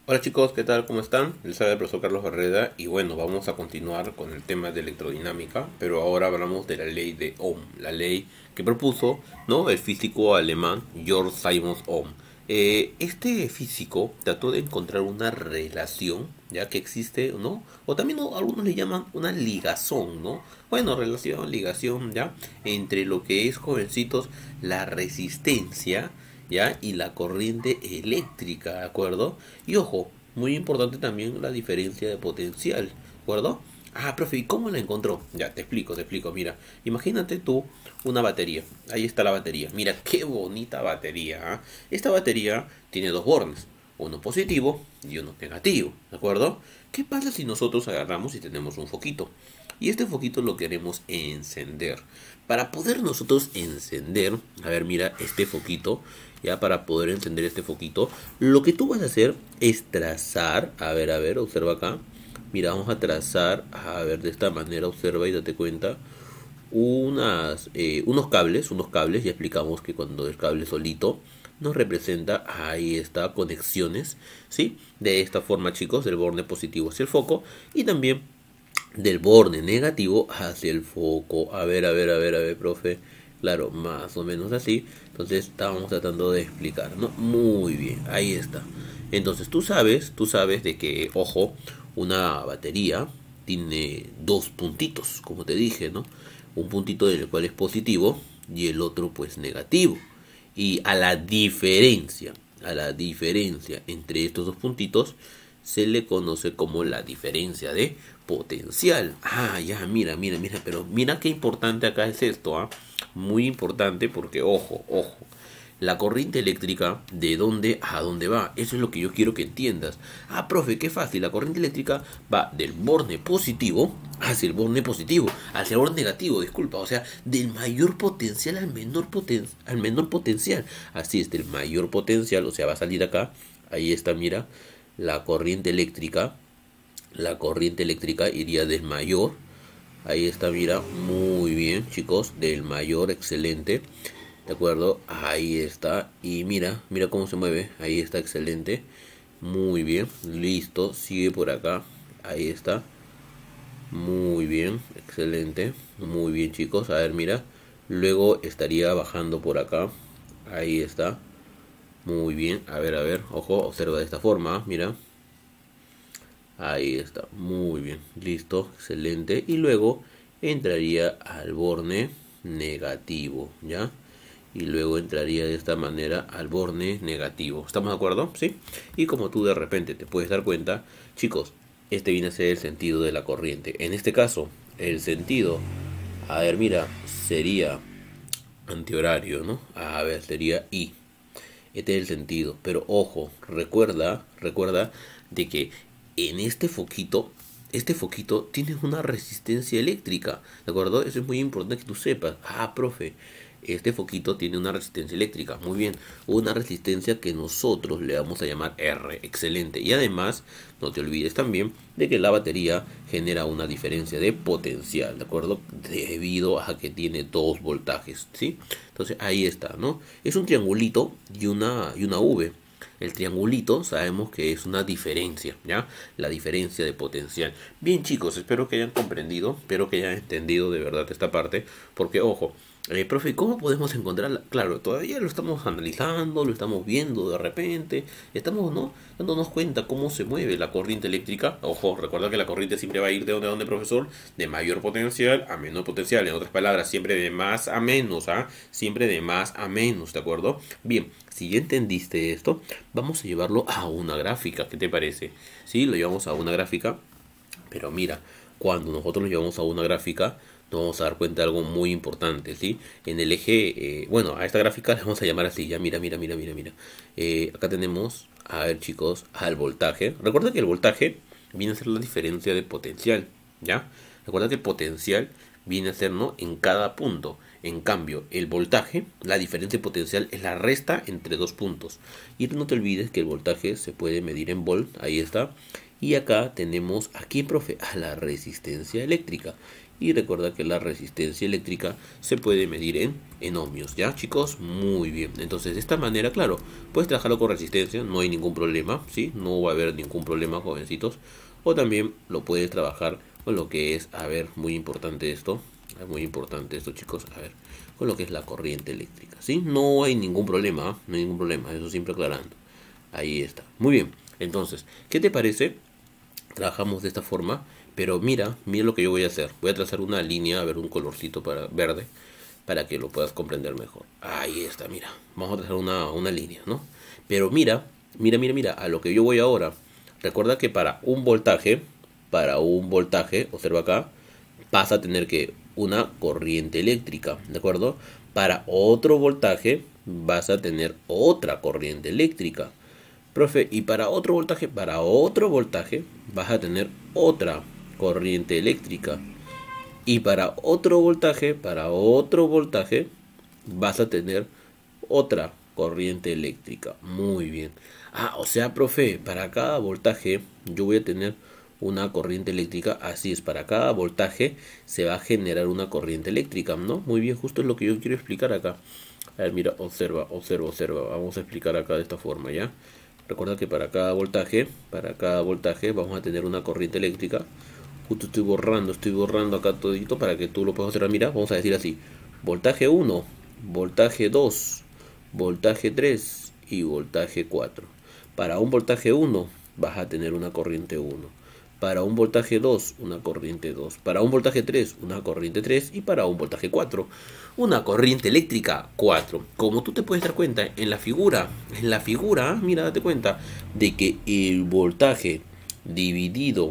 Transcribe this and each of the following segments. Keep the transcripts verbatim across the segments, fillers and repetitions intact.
Hola chicos, ¿qué tal? ¿Cómo están? Les habla el profesor Carlos Barreda y bueno, vamos a continuar con el tema de electrodinámica, pero ahora hablamos de la ley de Ohm, la ley que propuso, ¿no?, el físico alemán Georg Simon Ohm. Eh, este físico trató de encontrar una relación, ya que existe, ¿no? O también, ¿no?, algunos le llaman una ligazón, ¿no? Bueno, relación, ligación, ¿ya? Entre lo que es, jovencitos, la resistencia, ¿ya? Y la corriente eléctrica, ¿de acuerdo? Y ojo, muy importante también la diferencia de potencial, ¿de acuerdo? Ah, profe, ¿y cómo la encontró? Ya, te explico, te explico. Mira, imagínate tú una batería. Ahí está la batería. Mira, qué bonita batería. ¿Ah? Esta batería tiene dos bornes, uno positivo y uno negativo, ¿de acuerdo? ¿Qué pasa si nosotros agarramos y tenemos un foquito? Y este foquito lo queremos encender. Para poder nosotros encender, a ver, mira, este foquito, ya para poder encender este foquito, lo que tú vas a hacer es trazar, a ver, a ver, observa acá. Mira, vamos a trazar, a ver, de esta manera, observa y date cuenta, unas, eh, unos cables, unos cables, ya explicamos que cuando el cable solito nos representa, ahí está, conexiones, ¿sí? De esta forma, chicos, del borde positivo hacia el foco y también del borde negativo hacia el foco. A ver, a ver, a ver, a ver, profe. Claro, más o menos así. Entonces estábamos tratando de explicar, ¿no? Muy bien, ahí está. Entonces tú sabes, tú sabes de que, ojo, una batería tiene dos puntitos, como te dije, ¿no? Un puntito del cual es positivo y el otro pues negativo. Y a la diferencia, a la diferencia entre estos dos puntitos se le conoce como la diferencia de potencial. Ah, ya, mira, mira, mira, pero mira qué importante acá es esto, ¿ah? Muy importante porque, ojo, ojo, la corriente eléctrica, ¿de dónde a dónde va? Eso es lo que yo quiero que entiendas. Ah, profe, qué fácil. La corriente eléctrica va del borde positivo hacia el borde positivo, hacia el borde negativo, disculpa. O sea, del mayor potencial al menor, poten al menor potencial. Así es, del mayor potencial, o sea, va a salir acá. Ahí está, mira, la corriente eléctrica. La corriente eléctrica iría del mayor. Ahí está, mira, muy bien, chicos, del mayor, excelente. ¿De acuerdo? Ahí está. Y mira, mira cómo se mueve. Ahí está, excelente. Muy bien. Listo. Sigue por acá. Ahí está. Muy bien. Excelente. Muy bien, chicos. A ver, mira. Luego estaría bajando por acá. Ahí está. Muy bien. A ver, a ver. Ojo, observa de esta forma. Mira. Ahí está. Muy bien. Listo. Excelente. Y luego entraría al borde negativo. ¿Ya? Y luego entraría de esta manera al borde negativo. ¿Estamos de acuerdo? ¿Sí? Y como tú de repente te puedes dar cuenta, chicos, este viene a ser el sentido de la corriente. En este caso, el sentido, a ver, mira, sería antihorario, ¿no? A ver, sería I. Este es el sentido. Pero ojo, recuerda, recuerda de que en este foquito, este foquito tiene una resistencia eléctrica, ¿de acuerdo? Eso es muy importante que tú sepas. Ah, profe, este foquito tiene una resistencia eléctrica. Muy bien, una resistencia que nosotros le vamos a llamar R. Excelente. Y además, no te olvides también de que la batería genera una diferencia de potencial, ¿de acuerdo? Debido a que tiene dos voltajes, ¿sí? Entonces ahí está, ¿no? Es un triangulito y una, y una V. El triangulito sabemos que es una diferencia, ¿ya? La diferencia de potencial. Bien, chicos, espero que hayan comprendido, espero que hayan entendido de verdad esta parte, porque ojo, eh, profe, ¿cómo podemos encontrarla? Claro, todavía lo estamos analizando, lo estamos viendo de repente, estamos, ¿no?, dándonos cuenta cómo se mueve la corriente eléctrica. Ojo, recuerda que la corriente siempre va a ir de donde a donde, profesor, de mayor potencial a menor potencial. En otras palabras, siempre de más a menos, ¿ah? Siempre de más a menos, ¿de acuerdo? Bien, si ya entendiste esto, vamos a llevarlo a una gráfica. ¿Qué te parece? Sí, lo llevamos a una gráfica, pero mira, cuando nosotros lo llevamos a una gráfica, nos vamos a dar cuenta de algo muy importante, ¿sí? En el eje, eh, bueno, a esta gráfica la vamos a llamar así, ya, mira, mira, mira, mira, mira. Eh, acá tenemos, a ver, chicos, al voltaje. Recuerda que el voltaje viene a ser la diferencia de potencial, ¿ya? Recuerda que el potencial viene a ser, ¿no?, en cada punto. En cambio, el voltaje, la diferencia de potencial es la resta entre dos puntos. Y no te olvides que el voltaje se puede medir en volt, ahí está. Y acá tenemos, ¿a qué, profe? A la resistencia eléctrica. Y recuerda que la resistencia eléctrica se puede medir en, en ohmios, ¿ya, chicos? Muy bien. Entonces, de esta manera, claro, puedes trabajarlo con resistencia, no hay ningún problema, ¿sí? No va a haber ningún problema, jovencitos. O también lo puedes trabajar con lo que es, a ver, muy importante esto, muy importante esto, chicos, a ver, con lo que es la corriente eléctrica, ¿sí? No hay ningún problema, ¿eh? No hay ningún problema, eso siempre aclarando. Ahí está. Muy bien. Entonces, ¿qué te parece? Trabajamos de esta forma, pero mira, mira lo que yo voy a hacer. Voy a trazar una línea, a ver, un colorcito para verde, para que lo puedas comprender mejor. Ahí está, mira. Vamos a trazar una, una línea, ¿no? Pero mira, mira, mira, mira, a lo que yo voy ahora. Recuerda que para un voltaje, para un voltaje, observa acá, vas a tener que una corriente eléctrica, ¿de acuerdo? Para otro voltaje vas a tener otra corriente eléctrica. Profe, y para otro voltaje, para otro voltaje vas a tener otra corriente eléctrica. Y para otro voltaje, para otro voltaje vas a tener otra corriente eléctrica. Muy bien. Ah, o sea, profe, para cada voltaje yo voy a tener una corriente eléctrica. Así es, para cada voltaje se va a generar una corriente eléctrica, ¿no? Muy bien, justo es lo que yo quiero explicar acá. A ver, mira, observa, observa, observa. Vamos a explicar acá de esta forma, ¿ya? Recuerda que para cada voltaje, para cada voltaje vamos a tener una corriente eléctrica. Justo estoy borrando, estoy borrando acá todito para que tú lo puedas observar. Mira, vamos a decir así: voltaje uno, voltaje dos, voltaje tres y voltaje cuatro. Para un voltaje uno vas a tener una corriente uno. Para un voltaje dos, una corriente dos. Para un voltaje tres, una corriente tres. Y para un voltaje cuatro, una corriente eléctrica cuatro. Como tú te puedes dar cuenta en la figura, en la figura, mira, date cuenta de que el voltaje dividido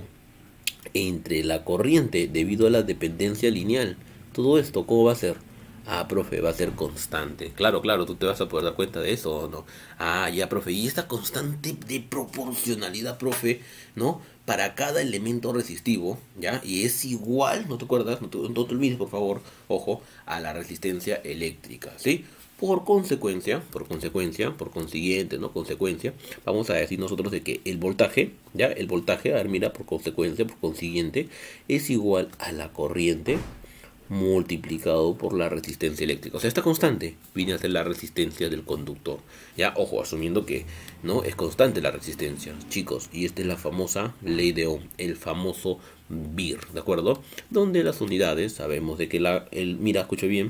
entre la corriente debido a la dependencia lineal, todo esto, ¿cómo va a ser? Ah, profe, va a ser constante. Claro, claro, tú te vas a poder dar cuenta de eso, ¿o no? Ah, ya, profe. Y esta constante de proporcionalidad, profe, ¿no? Para cada elemento resistivo, ¿ya? Y es igual, ¿no te acuerdas? No te, no te olvides, por favor, ojo, a la resistencia eléctrica, ¿sí? Por consecuencia, por consecuencia, por consiguiente, ¿no? Consecuencia, vamos a decir nosotros de que el voltaje, ¿ya? El voltaje, a ver, mira, por consecuencia, por consiguiente, es igual a la corriente multiplicado por la resistencia eléctrica. O sea, esta constante viene a ser la resistencia del conductor. Ya, ojo, asumiendo que no es constante la resistencia, chicos. Y esta es la famosa ley de Ohm, el famoso V I R, ¿de acuerdo? Donde las unidades, sabemos de que la, el, mira, escucha bien,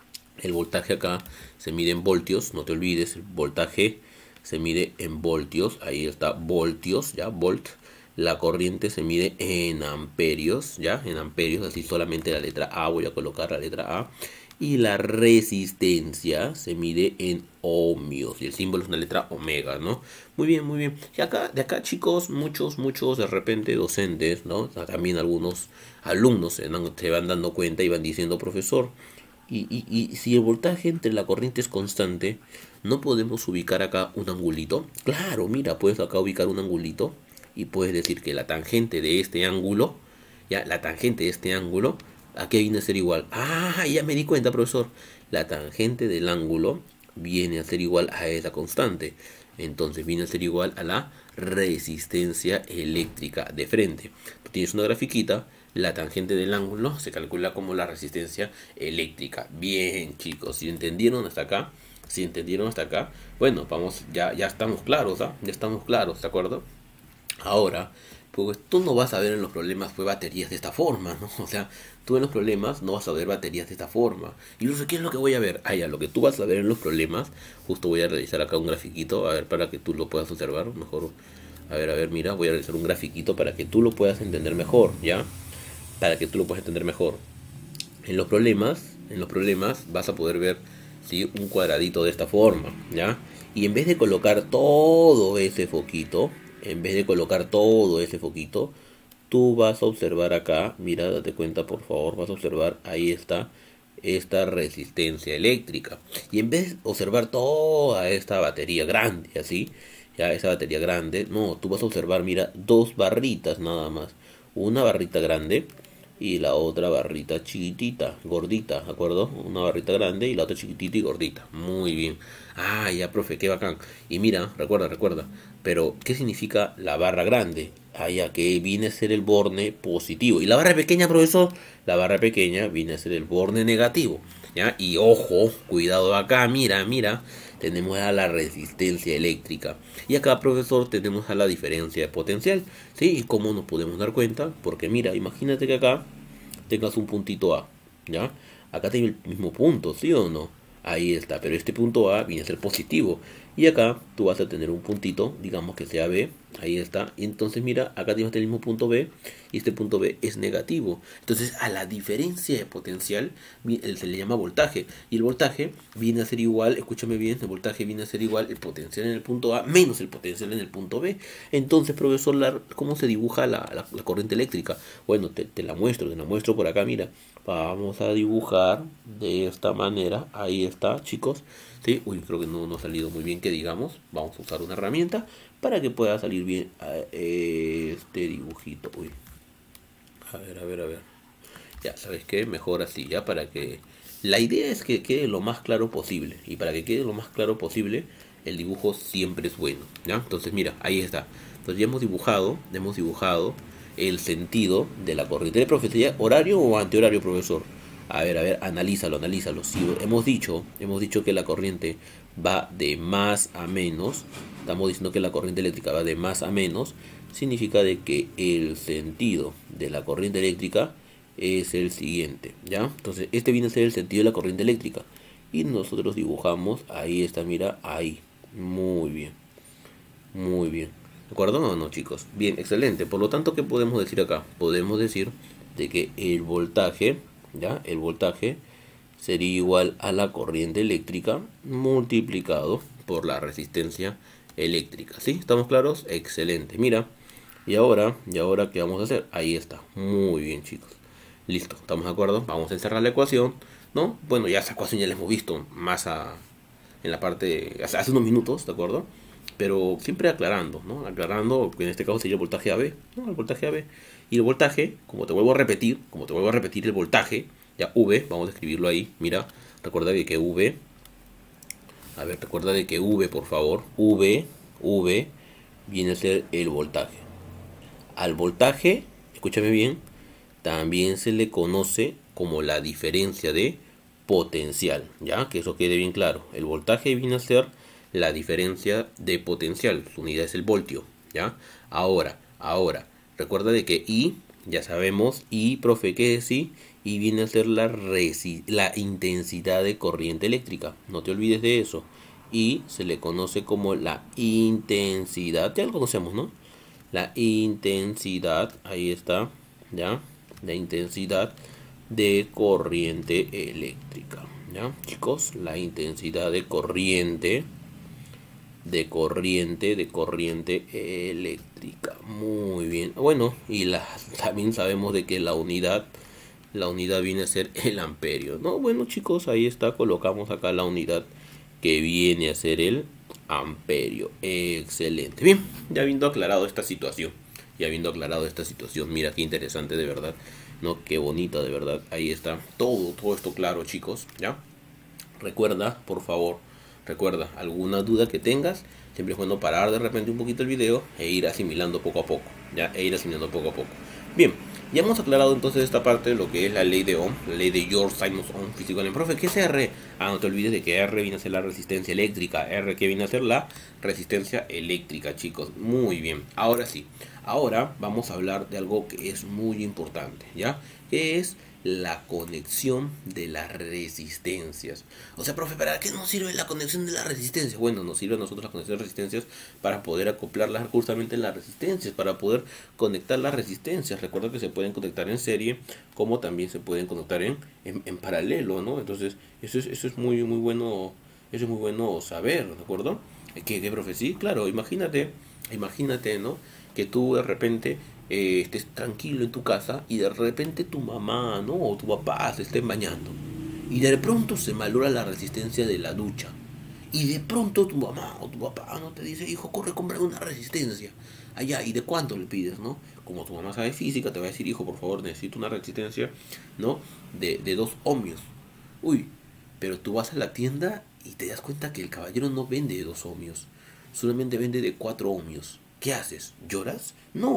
el voltaje acá se mide en voltios, no te olvides, el voltaje se mide en voltios, ahí está, voltios, ya, volt. La corriente se mide en amperios, ¿ya? En amperios, así solamente la letra A, voy a colocar la letra A. Y la resistencia se mide en ohmios, y el símbolo es una letra omega, ¿no? Muy bien, muy bien. Y acá, de acá, chicos, muchos, muchos, de repente, docentes, ¿no? O sea, también algunos alumnos se, dan, se van dando cuenta y van diciendo, profesor, y, y, y si el voltaje entre la corriente es constante, ¿no podemos ubicar acá un angulito? Claro, mira, puedes acá ubicar un angulito. Y puedes decir que la tangente de este ángulo, ya, la tangente de este ángulo, ¿a qué viene a ser igual? Ah, ya me di cuenta, profesor. La tangente del ángulo viene a ser igual a esa constante. Entonces viene a ser igual a la resistencia eléctrica de frente. Tú tienes una grafiquita, la tangente del ángulo se calcula como la resistencia eléctrica. Bien, chicos, si entendieron hasta acá, si entendieron hasta acá, bueno, vamos, ya, ya estamos claros, ¿ah? Ya estamos claros, ¿de acuerdo? Ahora, pues tú no vas a ver en los problemas pues baterías de esta forma, ¿no? O sea, tú en los problemas no vas a ver baterías de esta forma. Y no sé qué es lo que voy a ver. Ah, ya, lo que tú vas a ver en los problemas, justo voy a realizar acá un grafiquito, a ver, para que tú lo puedas observar mejor. A ver, a ver, mira, voy a realizar un grafiquito para que tú lo puedas entender mejor, ¿ya? Para que tú lo puedas entender mejor. En los problemas, en los problemas vas a poder ver, ¿sí? Un cuadradito de esta forma, ¿ya? Y en vez de colocar todo ese foquito, en vez de colocar todo ese foquito, tú vas a observar acá, mira, date cuenta por favor, vas a observar, ahí está, esta resistencia eléctrica. Y en vez de observar toda esta batería grande, así, ya esa batería grande, no, tú vas a observar, mira, dos barritas nada más. Una barrita grande y la otra barrita chiquitita, gordita, ¿de acuerdo? Una barrita grande y la otra chiquitita y gordita. Muy bien. Ah, ya, profe, qué bacán. Y mira, recuerda, recuerda. Pero, ¿qué significa la barra grande? Allá que viene a ser el borne positivo. Y la barra pequeña, profesor, la barra pequeña viene a ser el borne negativo. ¿Ya? Y ojo, cuidado acá, mira, mira, tenemos a la resistencia eléctrica. Y acá, profesor, tenemos a la diferencia de potencial. ¿Sí? ¿Y cómo nos podemos dar cuenta? Porque mira, imagínate que acá tengas un puntito A. ¿Ya? Acá tiene el mismo punto, ¿sí o no? Ahí está, pero este punto A viene a ser positivo. Y acá tú vas a tener un puntito, digamos que sea B, ahí está. Y entonces mira, acá tienes el mismo punto B y este punto B es negativo. Entonces a la diferencia de potencial se le llama voltaje. Y el voltaje viene a ser igual, escúchame bien, el voltaje viene a ser igual el potencial en el punto A menos el potencial en el punto B. Entonces, profesor, la, ¿cómo se dibuja la, la, la corriente eléctrica? Bueno, te, te la muestro, te la muestro por acá, mira. Vamos a dibujar de esta manera. Ahí está, chicos. ¿Sí? Uy, creo que no, no ha salido muy bien que digamos. Vamos a usar una herramienta para que pueda salir bien este dibujito. Uy. A ver, a ver, a ver. Ya, ¿sabes qué? Mejor así, ya, para que... La idea es que quede lo más claro posible. Y para que quede lo más claro posible, el dibujo siempre es bueno, ¿ya? Entonces, mira, ahí está. Entonces ya hemos dibujado, hemos dibujado el sentido de la corriente. ¿De profecía horario o antihorario, profesor? A ver, a ver, analízalo, analízalo. Si hemos dicho, hemos dicho que la corriente va de más a menos, estamos diciendo que la corriente eléctrica va de más a menos, significa de que el sentido de la corriente eléctrica es el siguiente, ¿ya? Entonces, este viene a ser el sentido de la corriente eléctrica. Y nosotros dibujamos, ahí está, mira, ahí. Muy bien, muy bien. ¿De acuerdo o no, chicos? Bien, excelente. Por lo tanto, ¿qué podemos decir acá? Podemos decir de que el voltaje, ¿ya? El voltaje sería igual a la corriente eléctrica multiplicado por la resistencia eléctrica. ¿Sí? ¿Estamos claros? Excelente. Mira, y ahora, ¿y ahora qué vamos a hacer? Ahí está. Muy bien, chicos. Listo, ¿estamos de acuerdo? Vamos a encerrar la ecuación, ¿no? Bueno, ya esa ecuación ya la hemos visto más a, en la parte, hace, hace unos minutos, ¿de acuerdo? Pero siempre aclarando, ¿no? Aclarando que en este caso sería el voltaje A B, ¿no? El voltaje A B. Y el voltaje, como te vuelvo a repetir, como te vuelvo a repetir el voltaje, ya V, vamos a escribirlo ahí, mira, recuerda de que V, a ver, recuerda de que V, por favor, V, V, viene a ser el voltaje. Al voltaje, escúchame bien, también se le conoce como la diferencia de potencial, ya que eso quede bien claro. El voltaje viene a ser la diferencia de potencial, su unidad es el voltio, ya. Ahora, ahora, recuerda de que I, ya sabemos, I, profe, ¿qué es I? I viene a ser la, resi la intensidad de corriente eléctrica, no te olvides de eso. Y se le conoce como la intensidad, ya lo conocemos, ¿no? La intensidad, ahí está, ya, la intensidad de corriente eléctrica, ¿ya? Chicos, la intensidad de corriente, de corriente, de corriente eléctrica. Muy bien. Bueno, y la, también sabemos de que la unidad, la unidad viene a ser el amperio, ¿no? Bueno, chicos, ahí está, colocamos acá la unidad que viene a ser el amperio. Excelente. Bien, ya habiendo aclarado esta situación, ya habiendo aclarado esta situación, mira qué interesante de verdad, no, qué bonita de verdad. Ahí está todo, todo esto claro, chicos, ¿ya? Recuerda, por favor, recuerda, alguna duda que tengas, siempre es bueno parar de repente un poquito el video e ir asimilando poco a poco, ¿ya? E ir asimilando poco a poco. Bien, ya hemos aclarado entonces esta parte de lo que es la ley de Ohm, la ley de George Simons Ohm, físico del profe. ¿Qué es R? Ah, no te olvides de que R viene a ser la resistencia eléctrica. R que viene a ser la resistencia eléctrica, chicos. Muy bien, ahora sí. Ahora vamos a hablar de algo que es muy importante, ¿ya? Que es la conexión de las resistencias. O sea, profe, ¿para qué nos sirve la conexión de las resistencias? Bueno, nos sirve a nosotros la conexión de resistencias para poder acoplarlas justamente en las resistencias, para poder conectar las resistencias. Recuerda que se pueden conectar en serie, como también se pueden conectar en, en, en paralelo, ¿no? Entonces, eso es, eso es muy, muy bueno, eso es muy bueno saber, ¿de acuerdo? ¿Qué, qué profe? Sí, claro, imagínate, imagínate, ¿no? Que tú de repente eh, estés tranquilo en tu casa y de repente tu mamá, ¿no? O tu papá se estén bañando y de pronto se malora la resistencia de la ducha y de pronto tu mamá o tu papá no te dice, hijo, corre, compra una resistencia allá. ¿Y de cuánto le pides, no? Como tu mamá sabe física, te va a decir, hijo, por favor, necesito una resistencia, ¿no? De, de dos ohmios. Uy, pero tú vas a la tienda y te das cuenta que el caballero no vende de dos ohmios, solamente vende de cuatro ohmios. ¿Qué haces? ¿Lloras? No,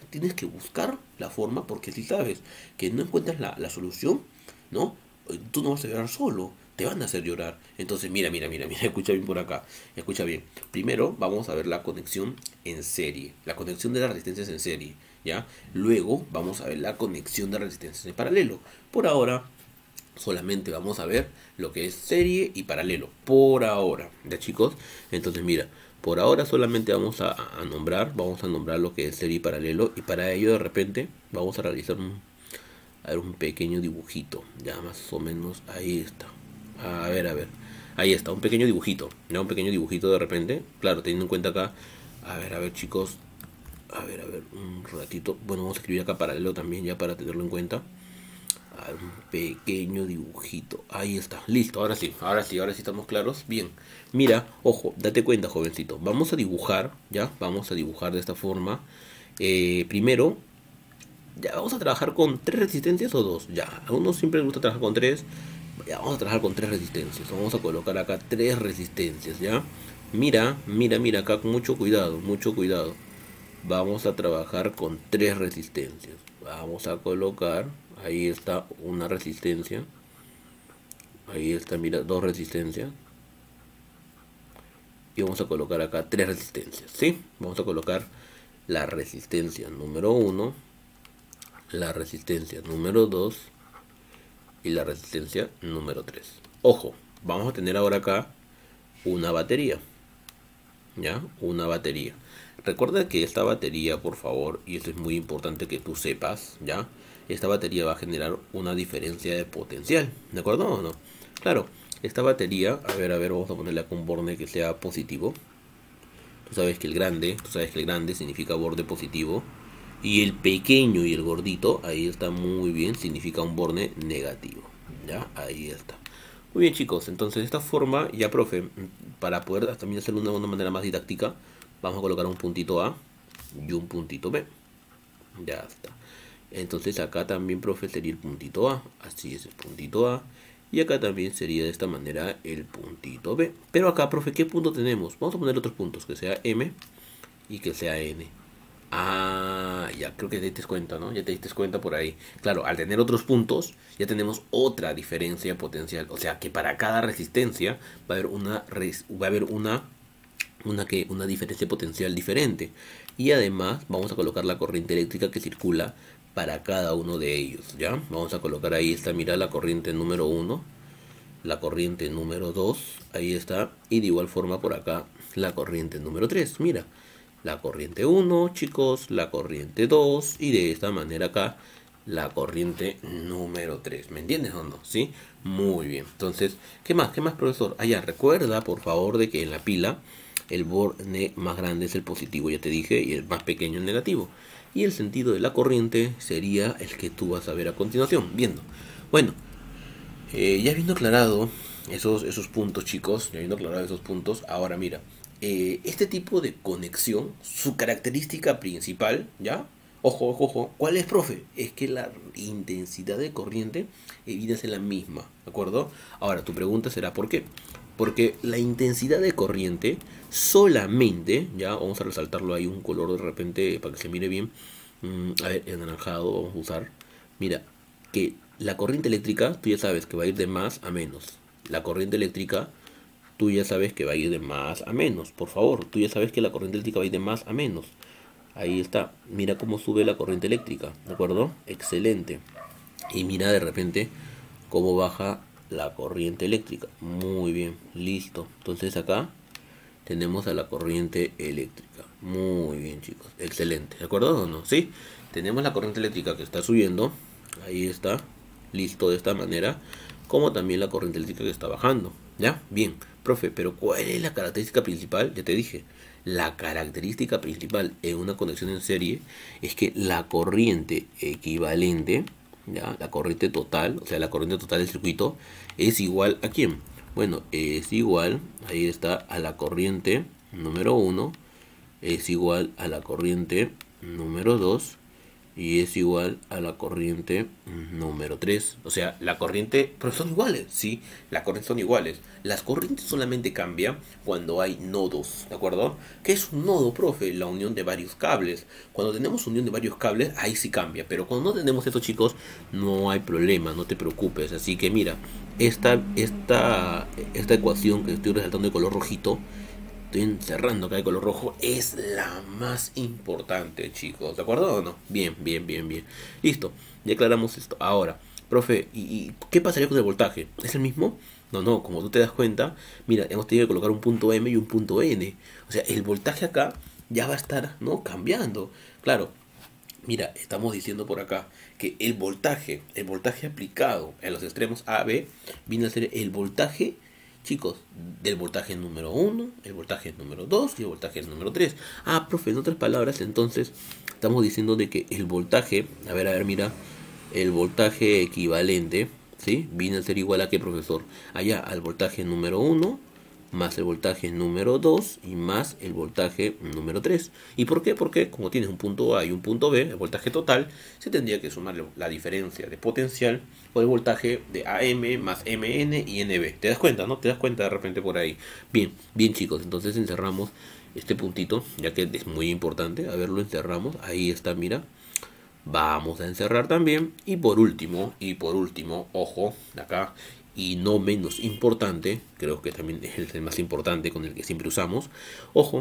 tienes que buscar la forma, porque si sabes que no encuentras la, la solución, ¿no? Tú no vas a llorar solo, te van a hacer llorar. Entonces, mira, mira, mira, mira, escucha bien por acá, escucha bien. Primero vamos a ver la conexión en serie, la conexión de las resistencias en serie, ¿ya? Luego vamos a ver la conexión de resistencias en paralelo. Por ahora, solamente vamos a ver lo que es serie y paralelo, por ahora, ¿ya chicos? Entonces, mira, por ahora solamente vamos a, a nombrar, vamos a nombrar lo que es serie y paralelo, y para ello de repente vamos a realizar un, a ver, un pequeño dibujito, ya más o menos, ahí está. A ver, a ver, ahí está, un pequeño dibujito, ya un pequeño dibujito de repente, claro, teniendo en cuenta acá, a ver, a ver chicos, a ver, a ver, un ratito, bueno, vamos a escribir acá paralelo también ya para tenerlo en cuenta. Un pequeño dibujito, ahí está, listo, ahora sí, ahora sí, ahora sí estamos claros. Bien, mira, ojo, date cuenta jovencito, vamos a dibujar, ya, vamos a dibujar de esta forma. eh, Primero, ya vamos a trabajar con tres resistencias o dos, ya, a unos siempre les gusta trabajar con tres. Ya, vamos a trabajar con tres resistencias, vamos a colocar acá tres resistencias, ya. Mira, mira, mira, acá con mucho cuidado, mucho cuidado. Vamos a trabajar con tres resistencias, vamos a colocar, ahí está una resistencia, ahí está, mira, dos resistencias, y vamos a colocar acá tres resistencias, ¿sí? Vamos a colocar la resistencia número uno, la resistencia número dos y la resistencia número tres. Ojo, vamos a tener ahora acá una batería, ¿ya? Una batería. Recuerda que esta batería, por favor, y esto es muy importante que tú sepas, ¿ya? Esta batería va a generar una diferencia de potencial, ¿de acuerdo o no? Claro, esta batería, a ver, a ver, vamos a ponerle acá un borde que sea positivo. Tú sabes que el grande, tú sabes que el grande significa borde positivo. Y el pequeño y el gordito, ahí está muy bien, significa un borde negativo, ¿ya? Ahí está. Muy bien chicos, entonces de esta forma, ya profe, para poder también hacerlo de una manera más didáctica, vamos a colocar un puntito A y un puntito B. Ya está. Entonces acá también, profe, sería el puntito A. Así es, el puntito A. Y acá también sería de esta manera el puntito B. Pero acá, profe, ¿qué punto tenemos? Vamos a poner otros puntos, que sea M y que sea N. Ah, ya creo que te diste cuenta, ¿no? Ya te diste cuenta por ahí. Claro, al tener otros puntos, ya tenemos otra diferencia potencial. O sea que para cada resistencia va a haber una, va a haber una, una, que, una diferencia potencial diferente. Y además vamos a colocar la corriente eléctrica que circula para cada uno de ellos, ¿ya? Vamos a colocar ahí está, mira, la corriente número uno, la corriente número dos, ahí está. Y de igual forma por acá la corriente número tres, mira. La corriente uno, chicos, la corriente dos y de esta manera acá la corriente número tres. ¿Me entiendes o no? ¿Sí? Muy bien. Entonces, ¿qué más? ¿Qué más, profesor? Ah, ya, recuerda, por favor, de que en la pila el borde más grande es el positivo, ya te dije, y el más pequeño el negativo. Y el sentido de la corriente sería el que tú vas a ver a continuación, viendo. Bueno, eh, ya habiendo aclarado esos, esos puntos, chicos, ya habiendo aclarado esos puntos, ahora mira. Eh, este tipo de conexión, su característica principal, ¿ya? Ojo, ojo, ojo. ¿Cuál es, profe? Es que la intensidad de corriente viene a ser la misma, ¿de acuerdo? Ahora, tu pregunta será ¿por qué? Porque la intensidad de corriente solamente, ya, vamos a resaltarlo ahí un color de repente para que se mire bien. Mm, a ver, anaranjado vamos a usar. Mira, que la corriente eléctrica, tú ya sabes que va a ir de más a menos. La corriente eléctrica tú ya sabes que va a ir de más a menos, por favor. Tú ya sabes que la corriente eléctrica va a ir de más a menos. Ahí está. Mira cómo sube la corriente eléctrica, ¿de acuerdo? Excelente. Y mira de repente cómo baja la corriente eléctrica. Muy bien, listo. Entonces acá tenemos a la corriente eléctrica. Muy bien, chicos. Excelente. ¿De acuerdo o no? ¿Sí? Tenemos la corriente eléctrica que está subiendo. Ahí está. Listo de esta manera. Como también la corriente eléctrica que está bajando. ¿Ya? Bien. Profe, pero ¿cuál es la característica principal? Ya te dije, la característica principal en una conexión en serie es que la corriente equivalente, ¿ya? La corriente total, o sea, la corriente total del circuito es igual ¿a quién? Bueno, es igual, ahí está, a la corriente número uno, es igual a la corriente número dos y es igual a la corriente número tres. O sea, la corriente, pero son iguales, sí, las corrientes son iguales. Las corrientes solamente cambian cuando hay nodos, ¿de acuerdo? ¿Qué es un nodo, profe? La unión de varios cables. Cuando tenemos unión de varios cables, ahí sí cambia, pero cuando no tenemos esto, chicos, no hay problema, no te preocupes. Así que mira, esta, esta, esta ecuación que estoy resaltando de color rojito, estoy encerrando acá de color rojo, es la más importante, chicos, ¿de acuerdo o no? Bien, bien, bien, bien. Listo, ya aclaramos esto. Ahora, profe, ¿y, y qué pasaría con el voltaje? ¿Es el mismo? No, no, como tú te das cuenta, mira, hemos tenido que colocar un punto M y un punto N. O sea, el voltaje acá ya va a estar, ¿no?, cambiando. Claro, mira, estamos diciendo por acá que el voltaje, el voltaje aplicado en los extremos A, B, viene a ser el voltaje, chicos, del voltaje número uno, el voltaje número dos y el voltaje número tres. Ah, profe, en otras palabras, entonces, estamos diciendo de que el voltaje, a ver, a ver, mira, el voltaje equivalente, ¿sí?, viene a ser igual a qué, profesor, allá al voltaje número uno más el voltaje número dos y más el voltaje número tres. ¿Y por qué? Porque como tienes un punto A y un punto B, el voltaje total, se tendría que sumar la diferencia de potencial o el voltaje de A M más M N y N B. ¿Te das cuenta, no? ¿Te das cuenta de repente por ahí? Bien, bien, chicos, entonces encerramos este puntito, ya que es muy importante. A ver, lo encerramos. Ahí está, mira. Vamos a encerrar también. Y por último, y por último, ojo, acá, y no menos importante, creo que también es el más importante con el que siempre usamos, ojo,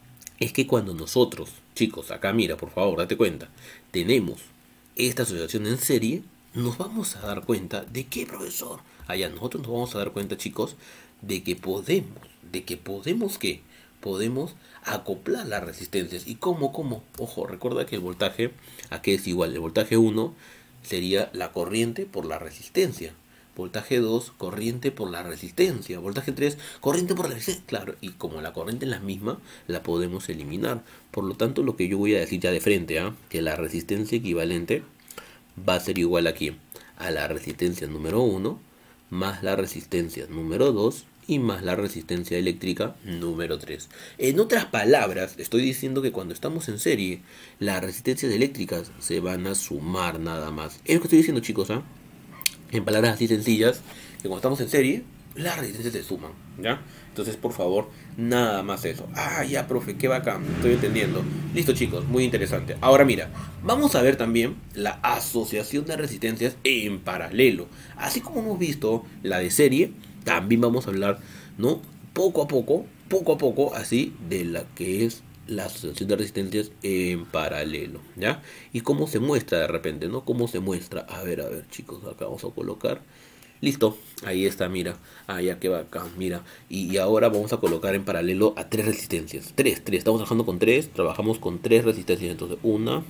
es que cuando nosotros, chicos, acá mira, por favor, date cuenta, tenemos esta asociación en serie, nos vamos a dar cuenta de que, profesor, allá nosotros nos vamos a dar cuenta, chicos, de que podemos, de que podemos, ¿qué? Podemos acoplar las resistencias. ¿Y cómo? ¿Cómo? Ojo, recuerda que el voltaje, ¿a qué es igual? El voltaje uno sería la corriente por la resistencia. Voltaje dos, corriente por la resistencia. Voltaje tres, corriente por la resistencia. Claro, y como la corriente es la misma, la podemos eliminar. Por lo tanto, lo que yo voy a decir ya de frente, ¿eh? que la resistencia equivalente va a ser igual aquí a la resistencia número uno más la resistencia número dos y más la resistencia eléctrica número tres. En otras palabras, estoy diciendo que cuando estamos en serie, las resistencias eléctricas se van a sumar nada más. Es lo que estoy diciendo, chicos, ¿ah? ¿eh? En palabras así sencillas, que cuando estamos en serie, las resistencias se suman, ¿ya? Entonces, por favor, nada más eso. Ah, ya, profe, qué bacán, estoy entendiendo. Listo, chicos, muy interesante. Ahora mira, vamos a ver también la asociación de resistencias en paralelo. Así como hemos visto la de serie, también vamos a hablar, ¿no?, poco a poco, poco a poco, así, de la que es la asociación de resistencias en paralelo, ¿ya? Y cómo se muestra de repente, ¿no? Cómo se muestra. A ver, a ver, chicos, acá vamos a colocar. Listo, ahí está, mira. Ah, ya que va acá, mira. Y, y ahora vamos a colocar en paralelo a tres resistencias. Tres, tres. Estamos trabajando con tres. Trabajamos con tres resistencias. Entonces, una.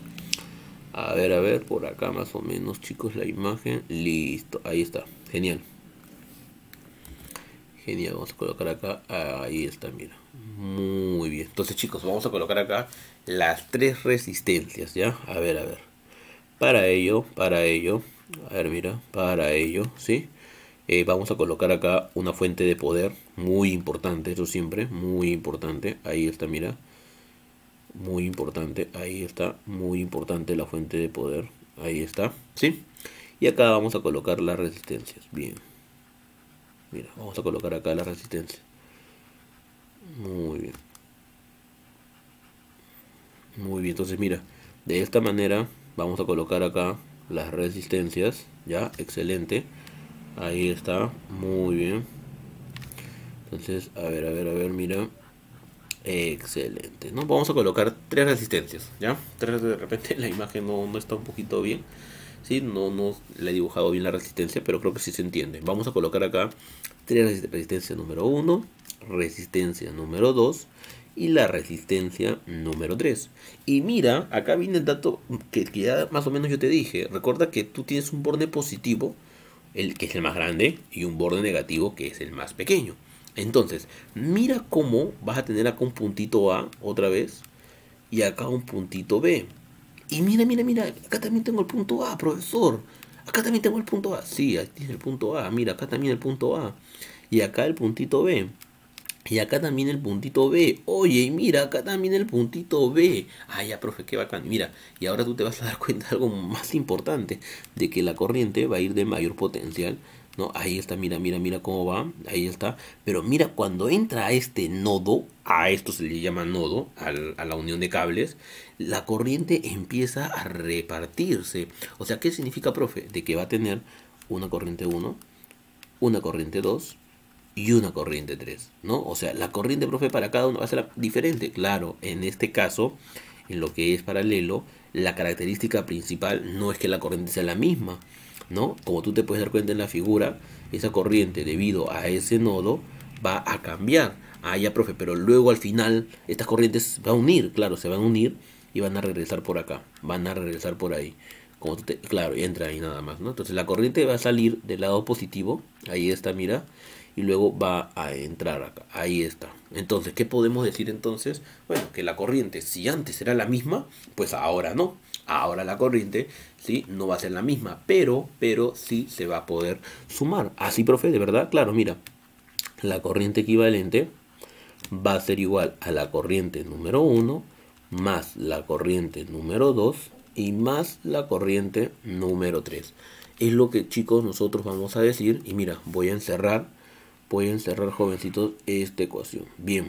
A ver, a ver, por acá más o menos, chicos, la imagen. Listo, ahí está. Genial. Genial, vamos a colocar acá. Ahí está, mira. Muy bien. Entonces, chicos, vamos a colocar acá las tres resistencias, ¿ya? A ver, a ver. Para ello, para ello, a ver, mira, para ello, ¿sí? Eh, vamos a colocar acá una fuente de poder muy importante, eso siempre, muy importante. Ahí está, mira. Muy importante, ahí está, muy importante la fuente de poder. Ahí está, ¿sí? Y acá vamos a colocar las resistencias, bien. Mira, vamos a colocar acá la resistencia. Muy bien. Muy bien, entonces mira, de esta manera vamos a colocar acá las resistencias. Ya, excelente. Ahí está, muy bien. Entonces, a ver, a ver, a ver, mira. Excelente, ¿no? Vamos a colocar tres resistencias, ¿ya? Tres, de repente la imagen no, no está un poquito bien. ¿Sí? No, no le he dibujado bien la resistencia, pero creo que sí se entiende. Vamos a colocar acá tres resistencia número uno, resistencia número dos y la resistencia número tres. Y mira, acá viene el dato que, que ya más o menos yo te dije. Recuerda que tú tienes un borde positivo, el que es el más grande, y un borde negativo, que es el más pequeño. Entonces, mira cómo vas a tener acá un puntito A otra vez y acá un puntito B. Y mira, mira, mira, acá también tengo el punto A, profesor. Acá también tengo el punto A. Sí, aquí tiene el punto A. Mira, acá también el punto A. Y acá el puntito B. Y acá también el puntito B. Oye, y mira, acá también el puntito B. Ah, ya, profe, qué bacán. Mira, y ahora tú te vas a dar cuenta de algo más importante, de que la corriente va a ir de mayor potencial, ¿no? Ahí está, mira, mira, mira cómo va. Ahí está. Pero mira, cuando entra a este nodo, a esto se le llama nodo, al- a la unión de cables, la corriente empieza a repartirse. O sea, ¿qué significa, profe? De que va a tener una corriente uno, una corriente dos y una corriente tres, ¿no? O sea, la corriente, profe, para cada uno va a ser diferente. Claro, en este caso, en lo que es paralelo, la característica principal no es que la corriente sea la misma, ¿no? Como tú te puedes dar cuenta en la figura, esa corriente, debido a ese nodo, va a cambiar. Ah, ya, profe, pero luego al final, estas corrientes van a unir, claro, se van a unir y van a regresar por acá, van a regresar por ahí. Como tú te- claro, entra ahí nada más, ¿no? Entonces la corriente va a salir del lado positivo, ahí está, mira, y luego va a entrar acá, ahí está. Entonces, ¿qué podemos decir entonces? Bueno, que la corriente, si antes era la misma, pues ahora no. Ahora la corriente, sí, no va a ser la misma, pero, pero sí se va a poder sumar. Así, profe, de verdad, claro, mira, la corriente equivalente va a ser igual a la corriente número uno más la corriente número dos y más la corriente número tres. Es lo que, chicos, nosotros vamos a decir. Y mira, voy a encerrar, voy a encerrar, jovencitos, esta ecuación. Bien,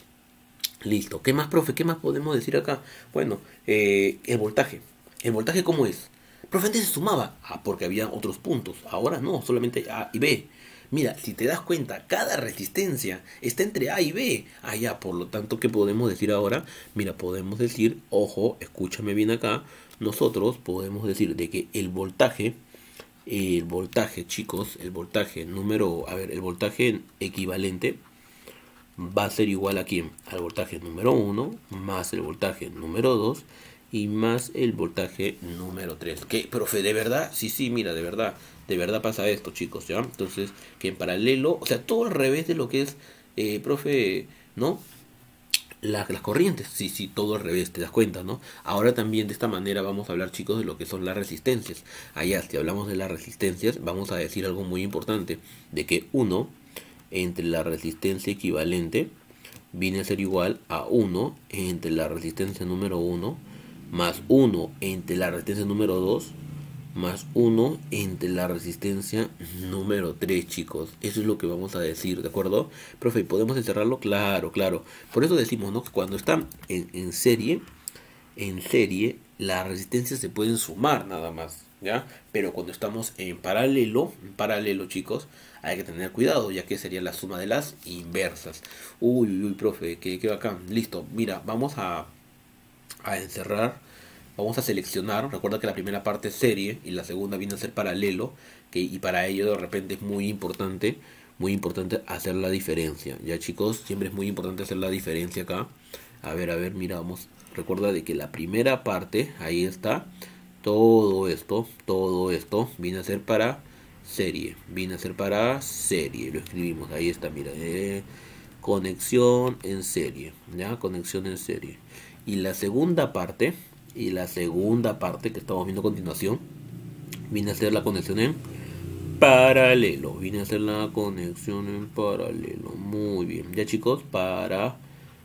listo. ¿Qué más, profe? ¿Qué más podemos decir acá? Bueno, eh, el voltaje. ¿El voltaje cómo es? Profe, antes se sumaba. Ah, porque había otros puntos. Ahora no, solamente A y B. Mira, si te das cuenta, cada resistencia está entre A y B. Ah, ya, por lo tanto, ¿qué podemos decir ahora? Mira, podemos decir, ojo, escúchame bien acá. Nosotros podemos decir de que el voltaje, el voltaje, chicos, el voltaje número, a ver, el voltaje equivalente va a ser igual a quién? Al voltaje número uno más el voltaje número dos y más el voltaje número tres. ¿Qué, profe? ¿De verdad? Sí, sí, mira, de verdad. De verdad pasa esto, chicos, ¿ya? Entonces, que en paralelo, o sea, todo al revés de lo que es, eh, profe, ¿no? La- las corrientes, sí, sí, todo al revés, te das cuenta, ¿no? Ahora también de esta manera vamos a hablar, chicos, de lo que son las resistencias. Allá, si hablamos de las resistencias, vamos a decir algo muy importante, de que uno entre la resistencia equivalente viene a ser igual a uno entre la resistencia número uno más uno entre la resistencia número dos más uno entre la resistencia número tres, chicos. Eso es lo que vamos a decir, ¿de acuerdo? Profe, ¿podemos encerrarlo? Claro, claro. Por eso decimos, ¿no? Que cuando están en, en serie, en serie, las resistencias se pueden sumar nada más, ¿ya? Pero cuando estamos en paralelo, en paralelo, chicos, hay que tener cuidado, ya que sería la suma de las inversas. Uy, uy, uy, profe, qué, qué bacán. Listo, mira, vamos a, a encerrar, vamos a seleccionar. Recuerda que la primera parte es serie y la segunda viene a ser paralelo, que, y para ello de repente es muy importante, muy importante hacer la diferencia. Ya, chicos, siempre es muy importante hacer la diferencia acá. A ver, a ver, mira, vamos. Recuerda de que la primera parte, ahí está, todo esto, todo esto viene a ser para serie, viene a ser para serie, lo escribimos, ahí está, mira, eh, conexión en serie, ya, conexión en serie. Y la segunda parte, y la segunda parte que estamos viendo a continuación, viene a ser la conexión en paralelo, viene a ser la conexión en paralelo, muy bien, ya, chicos, para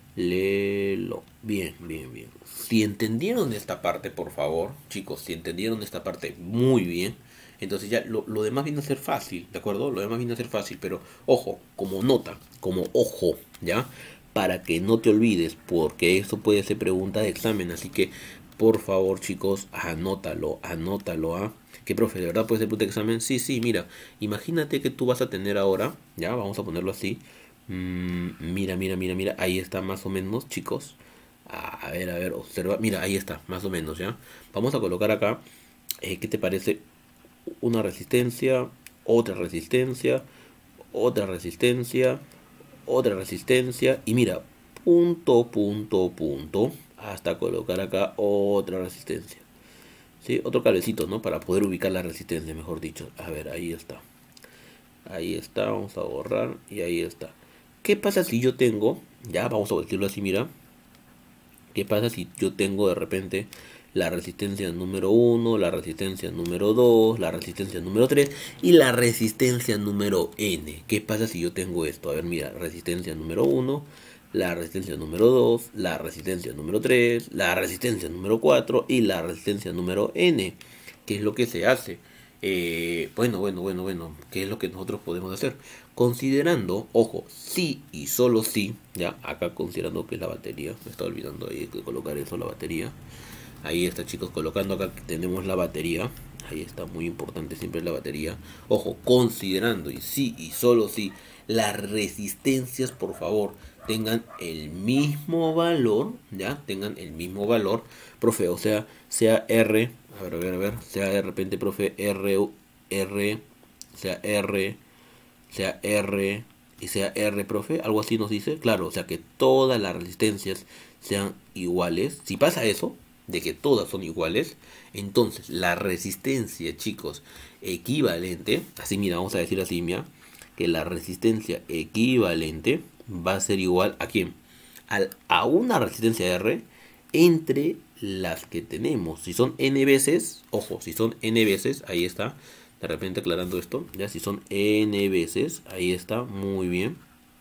Lelo. Bien, bien, bien. Si entendieron esta parte, por favor, chicos, si entendieron esta parte muy bien, entonces ya lo, lo demás viene a ser fácil, ¿de acuerdo? Lo demás viene a ser fácil, pero ojo, como nota, como ojo, ¿ya? Para que no te olvides, porque esto puede ser pregunta de examen, así que por favor, chicos, anótalo, anótalo, ¿ah? ¿Qué, profe, de verdad puede ser pregunta de examen? Sí, sí, mira, imagínate que tú vas a tener ahora, ya, vamos a ponerlo así. Mm, mira, mira, mira, mira, ahí está más o menos, chicos. A ver, a ver, observa. Mira, ahí está, más o menos, ¿ya? Vamos a colocar acá, eh, ¿qué te parece? Una resistencia, otra resistencia, otra resistencia, otra resistencia. Y mira, punto, punto, punto, hasta colocar acá otra resistencia. ¿Sí? Otro cablecito, ¿no? Para poder ubicar la resistencia, mejor dicho. A ver, ahí está. Ahí está, vamos a borrar y ahí está. ¿Qué pasa si yo tengo, ya vamos a decirlo así, mira, qué pasa si yo tengo de repente la resistencia número uno, la resistencia número dos, la resistencia número tres y la resistencia número n. ¿Qué pasa si yo tengo esto? A ver, mira, resistencia número uno, la resistencia número dos, la resistencia número tres, la resistencia número cuatro y la resistencia número n. ¿Qué es lo que se hace? Eh, bueno, bueno, bueno, bueno, ¿qué es lo que nosotros podemos hacer? Considerando, ojo, sí y solo sí, ya, acá considerando que es la batería, me estaba olvidando ahí de colocar eso, la batería. Ahí está, chicos, colocando acá que tenemos la batería. Ahí está, muy importante siempre la batería. Ojo, considerando y sí y solo sí las resistencias, por favor, tengan el mismo valor, ya, tengan el mismo valor, profe, o sea, sea R, a ver, a ver, a ver, sea de repente, profe, R, R, sea R, sea R y sea R, profe, algo así nos dice, claro, o sea, que todas las resistencias sean iguales. Si pasa eso, de que todas son iguales, entonces la resistencia, chicos, equivalente, así mira, vamos a decir así, mira, que la resistencia equivalente va a ser igual a quién, Al, a una resistencia R entre las que tenemos. Si son n veces, ojo, si son n veces, ahí está, de repente aclarando esto, ya, si son n veces, ahí está, muy bien,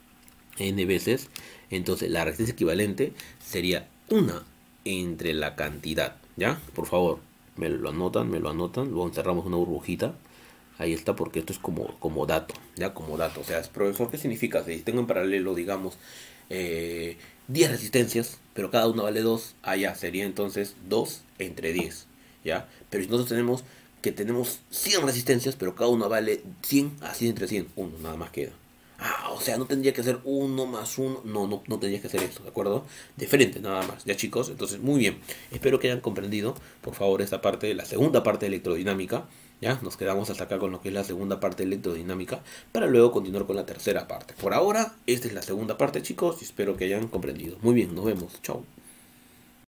n veces, entonces la resistencia equivalente sería una entre la cantidad, ¿ya? Por favor, me lo anotan, me lo anotan, luego encerramos una burbujita, ahí está, porque esto es como, como dato, ¿ya? Como dato, o sea, profesor, ¿qué significa? Si tengo en paralelo, digamos, eh, diez resistencias, pero cada una vale dos, allá sería entonces dos entre diez, ¿ya? Pero si nosotros tenemos que tenemos cien resistencias, pero cada una vale cien, así entre cien, uno, nada más queda. Ah, o sea, no tendría que ser uno más uno. No, no, no tendría que ser eso, ¿de acuerdo? De frente, nada más. Ya, chicos, entonces, muy bien. Espero que hayan comprendido, por favor, esta parte, la segunda parte de electrodinámica. Ya, nos quedamos hasta acá con lo que es la segunda parte de electrodinámica, para luego continuar con la tercera parte. Por ahora, esta es la segunda parte, chicos, y espero que hayan comprendido. Muy bien, nos vemos. Chao.